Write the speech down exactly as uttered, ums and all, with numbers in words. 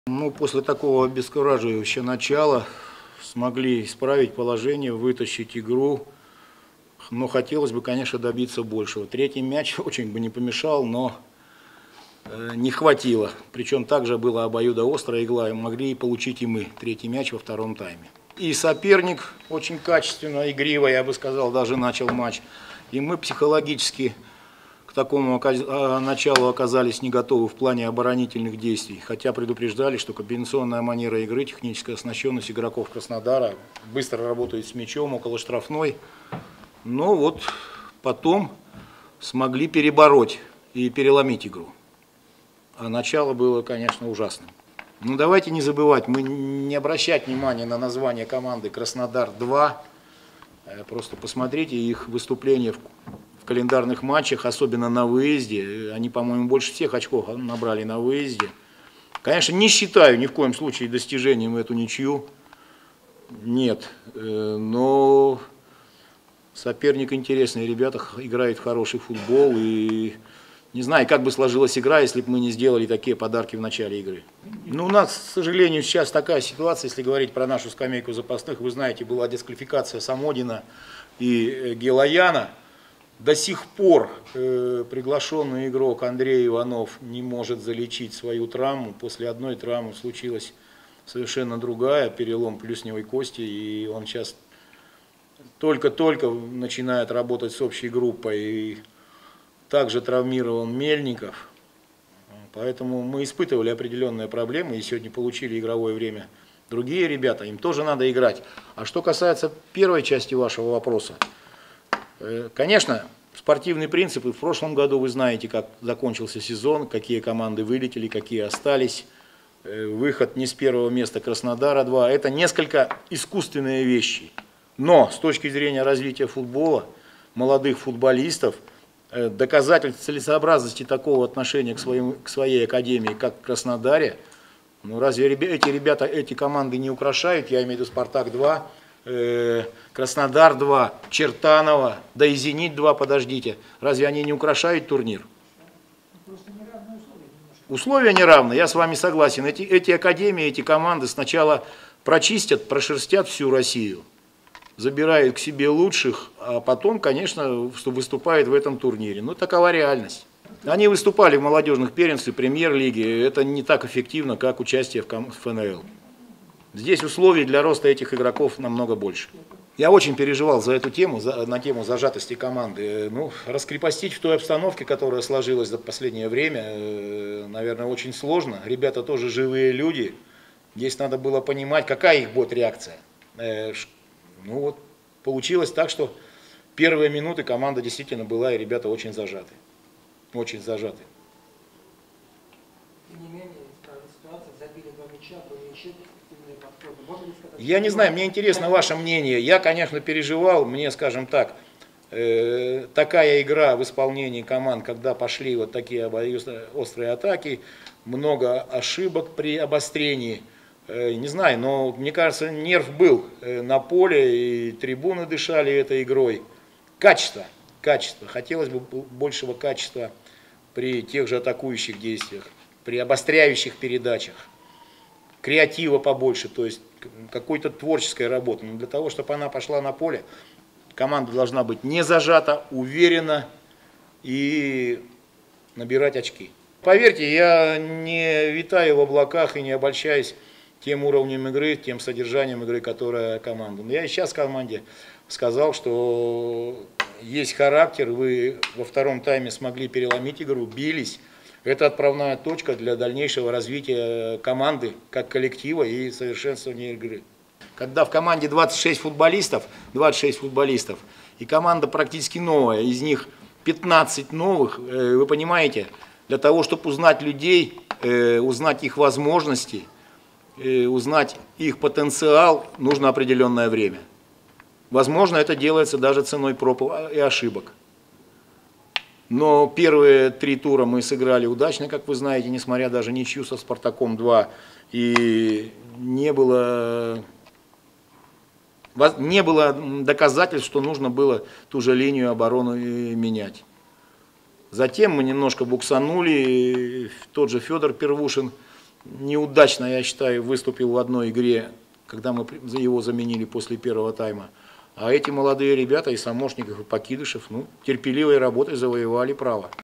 Ну, после такого обескураживающего начала смогли исправить положение, вытащить игру. Но хотелось бы, конечно, добиться большего. Третий мяч очень бы не помешал, но э, не хватило. Причем также была обоюдоострая игла, и могли получить и мы третий мяч во втором тайме. И соперник очень качественно, игриво, я бы сказал, даже начал матч. И мы психологически к такому началу оказались не готовы в плане оборонительных действий. Хотя предупреждали, что комбинационная манера игры, техническая оснащенность игроков Краснодара быстро работает с мячом около штрафной. Но вот потом смогли перебороть и переломить игру. А начало было, конечно, ужасным. Ну давайте не забывать, мы не обращать внимания на название команды Краснодар-два. Просто посмотрите их выступления в, в календарных матчах, особенно на выезде. Они, по-моему, больше всех очков набрали на выезде. Конечно, не считаю ни в коем случае достижением эту ничью. Нет. Но соперник интересный, ребята играют в хороший футбол. И не знаю, как бы сложилась игра, если бы мы не сделали такие подарки в начале игры. Ну, у нас, к сожалению, сейчас такая ситуация, если говорить про нашу скамейку запасных. Вы знаете, была дисквалификация Самодина и Гелаяна. До сих пор э, приглашенный игрок Андрей Иванов не может залечить свою травму. После одной травмы случилась совершенно другая, перелом плюсневой кости, и он сейчас только-только начинает работать с общей группой. И также травмирован Мельников. Поэтому мы испытывали определенные проблемы и сегодня получили игровое время. Другие ребята, им тоже надо играть. А что касается первой части вашего вопроса, конечно, спортивные принципы. В прошлом году вы знаете, как закончился сезон, какие команды вылетели, какие остались. Выход не с первого места Краснодара-два. Это несколько искусственные вещи. Но с точки зрения развития футбола, молодых футболистов, доказательств целесообразности такого отношения к, своим, к своей академии, как в Краснодаре, ну разве эти ребята, эти команды не украшают? Я имею в виду Спартак-два, э, Краснодар-два, Чертаново, да и Зенит-два, подождите. Разве они не украшают турнир? Условия неравны, я с вами согласен. Эти, эти академии, эти команды сначала прочистят, прошерстят всю Россию, забирают к себе лучших, а потом, конечно, выступают в этом турнире. Ну, такова реальность. Они выступали в молодежных первенствах, премьер-лиге. Это не так эффективно, как участие в эф эн эл. Здесь условий для роста этих игроков намного больше. Я очень переживал за эту тему, за, на тему зажатости команды. Ну, раскрепостить в той обстановке, которая сложилась за последнее время, наверное, очень сложно. Ребята тоже живые люди. Здесь надо было понимать, какая их будет реакция. Ну вот, получилось так, что первые минуты команда действительно была, и ребята очень зажаты. Очень зажаты. Тем не менее, ситуация, забили два мяча, то мячи, перспективные подходы. Можно ли сказать, Я не знаю, мне интересно ваше мнение. Я, конечно, переживал, мне, скажем так, э, такая игра в исполнении команд, когда пошли вот такие острые атаки, много ошибок при обострении. Не знаю, но мне кажется, нерв был на поле, и трибуны дышали этой игрой. Качество, качество. Хотелось бы большего качества при тех же атакующих действиях, при обостряющих передачах. Креатива побольше, то есть какой-то творческой работы. Но для того, чтобы она пошла на поле, команда должна быть не зажата, уверена и набирать очки. Поверьте, я не витаю в облаках и не обольщаюсь тем уровнем игры, тем содержанием игры, которая команда. Но я и сейчас команде сказал, что есть характер, вы во втором тайме смогли переломить игру, бились. Это отправная точка для дальнейшего развития команды, как коллектива и совершенствования игры. Когда в команде двадцать шесть футболистов, двадцать шесть футболистов, и команда практически новая, из них пятнадцать новых, вы понимаете, для того, чтобы узнать людей, узнать их возможности, узнать их потенциал, нужно определенное время. Возможно, это делается даже ценой проб и ошибок. Но первые три тура мы сыграли удачно, как вы знаете, несмотря даже ничью со Спартаком-два. И не было, не было доказательств, что нужно было ту же линию обороны менять. Затем мы немножко буксанули, тот же Федор Первушин неудачно, я считаю, выступил в одной игре, когда мы его заменили после первого тайма. А эти молодые ребята, и Самошников, и Покидышев, ну, терпеливой работой завоевали право.